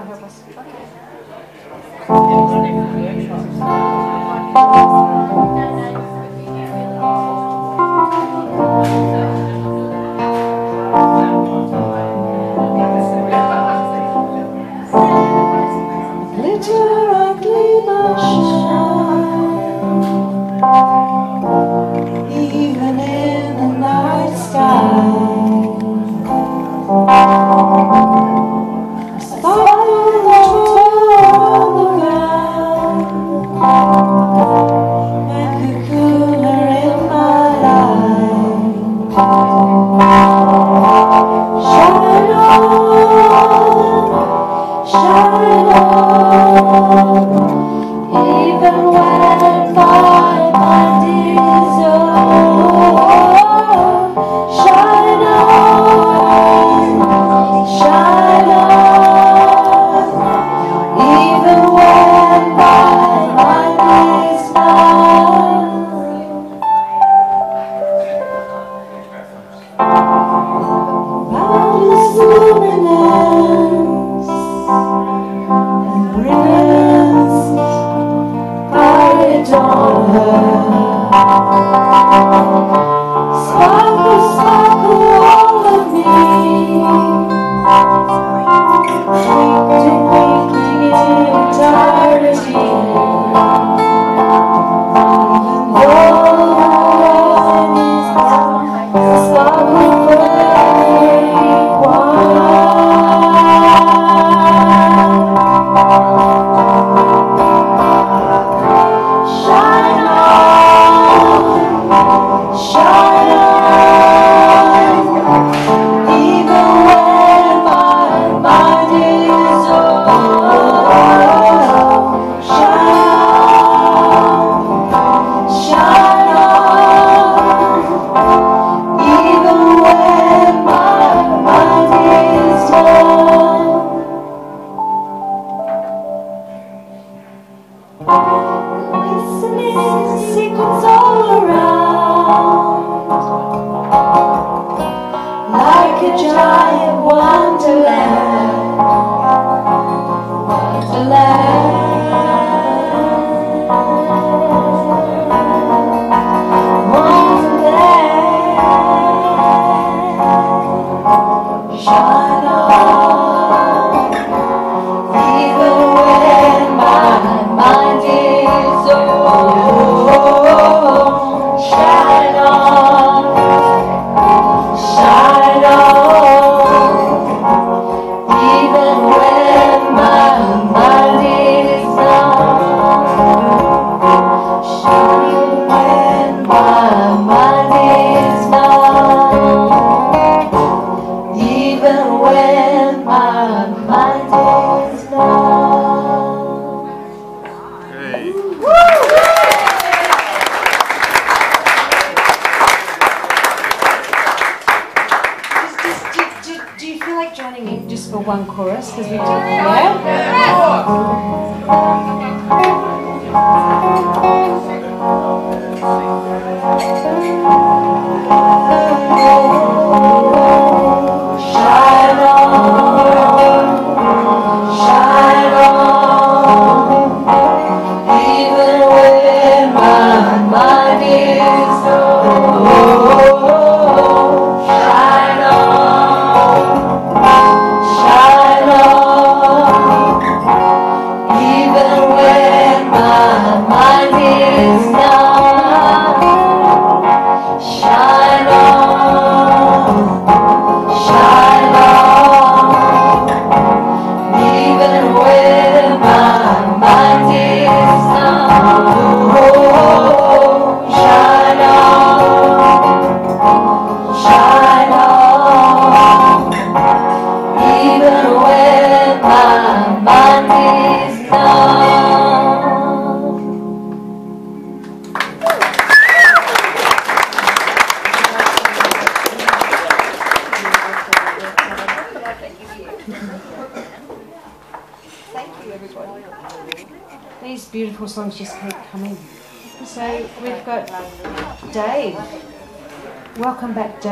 help us. Glitter ugly shine, even in the night sky. A sparkle that on the ground, and cocoon her in my life. Shine on, shine on, even when my mind is on. Shine on, shine on, even when my mind is not. Boundless luminance and brilliance, I adore her. Sparkle, sparkle all of me, twinkling, twinkling in entirety. Sparkle for everyone. Shine on, shine on, even when my mind is on. Shine on, even when my mind is on. Listening secrets all around, like a giant wonderland, wonderland. Shine on, even when my mind is on. Shine on, shine on, even when my mind is on. Shine when my mind is on. Even when my mind is not. Hey. Do you feel like joining in just for one chorus? Because we do, yeah? Shine on, shine on, even when my mind is on. Shine on, shine on, even when my mind is not. Shine on, shine on, even when my mind is not. Shine on, shine on, even when my mind is not. Thank you, everybody. These beautiful songs just keep coming. So we've got Dave. Welcome back, Dave.